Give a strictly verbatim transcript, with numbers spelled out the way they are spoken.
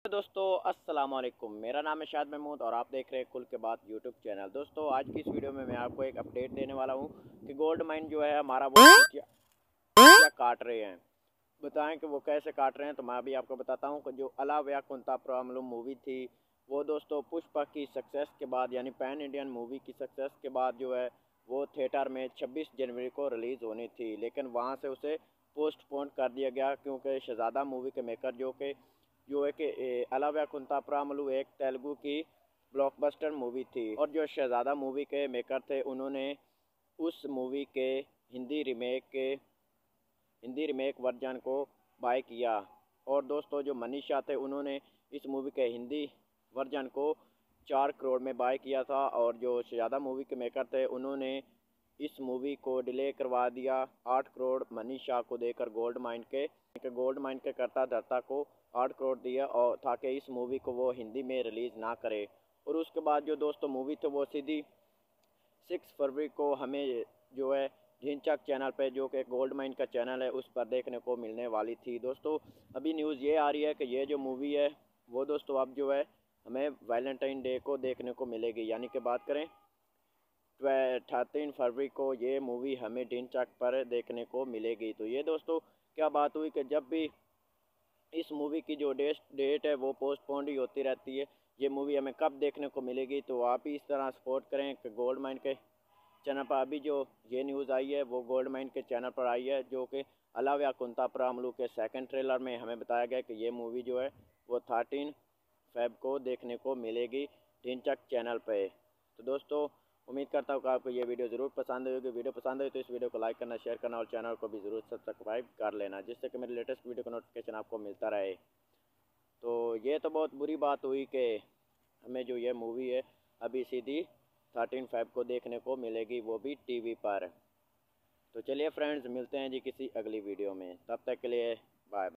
दोस्तों अस्सलाम वालेकुम, मेरा नाम है शाद महमूद और आप देख रहे हैं कुल के बाद यूट्यूब चैनल। दोस्तों आज की इस वीडियो में मैं आपको एक अपडेट देने वाला हूं कि गोल्ड माइन जो है हमारा वो चींटियां चींटियां काट रहे हैं। बताएं कि वो कैसे काट रहे हैं, तो मैं अभी आपको बताता हूं कि जो अला व्या कुंता प्रॉब्लम मूवी थी वो दोस्तों पुष्पा की सक्सेस के बाद यानी पैन इंडियन मूवी की सक्सेस के बाद जो है वो थिएटर में छब्बीस जनवरी को रिलीज़ होनी थी, लेकिन वहाँ से उसे पोस्टपोन कर दिया गया क्योंकि शहजादा मूवी के मेकर जो कि जो है कि अला व्या कुंता प्रामलू एक तेलुगु की ब्लॉकबस्टर मूवी थी और जो शहजादा मूवी के मेकर थे उन्होंने उस मूवी के हिंदी रीमेक के हिंदी रीमेक वर्जन को बाय किया। और दोस्तों जो मनीषा थे उन्होंने इस मूवी के हिंदी वर्जन को चार करोड़ में बाय किया था और जो शहजादा मूवी के मेकर थे उन्होंने इस मूवी को डिले करवा दिया आठ करोड़ मनीषा को देकर गोल्ड माइन के गोल्ड माइन के करता धरता को आठ करोड़ दिया और ताकि इस मूवी को वो हिंदी में रिलीज़ ना करे। और उसके बाद जो दोस्तों मूवी थी वो सीधी सिक्स फरवरी को हमें जो है ढिंचक चैनल पे जो कि गोल्ड माइन का चैनल है उस पर देखने को मिलने वाली थी। दोस्तों अभी न्यूज़ ये आ रही है कि ये जो मूवी है वो दोस्तों अब जो है हमें वैलेंटाइन डे को देखने को मिलेगी, यानी कि बात करें थर्टीन फरवरी को ये मूवी हमें ढिंचक पर देखने को मिलेगी। तो ये दोस्तों क्या बात हुई कि जब भी इस मूवी की जो डेट डेट है वो पोस्टपोन्ड ही होती रहती है, ये मूवी हमें कब देखने को मिलेगी। तो आप ही इस तरह सपोर्ट करें कि गोल्ड माइन के चैनल पर अभी जो ये न्यूज़ आई है वो गोल्ड माइन के चैनल पर आई है, जो कि अला व्या कुंता प्रामलू के सेकंड ट्रेलर में हमें बताया गया कि ये मूवी जो है वो थर्टीन फेब को देखने को मिलेगी ढिंचक चैनल पे। तो दोस्तों उम्मीद करता हूँ कि आपको ये वीडियो ज़रूर पसंद होगी। वीडियो पसंद हो तो इस वीडियो को लाइक करना, शेयर करना और चैनल को भी ज़रूर सब्सक्राइब कर लेना, जिससे कि मेरे लेटेस्ट वीडियो का नोटिफिकेशन आपको मिलता रहे। तो ये तो बहुत बुरी बात हुई कि हमें जो ये मूवी है अभी सीधी थर्टीन फेब को देखने को मिलेगी, वो भी टीवी पर। तो चलिए फ्रेंड्स, मिलते हैं जी किसी अगली वीडियो में, तब तक के लिए बाय।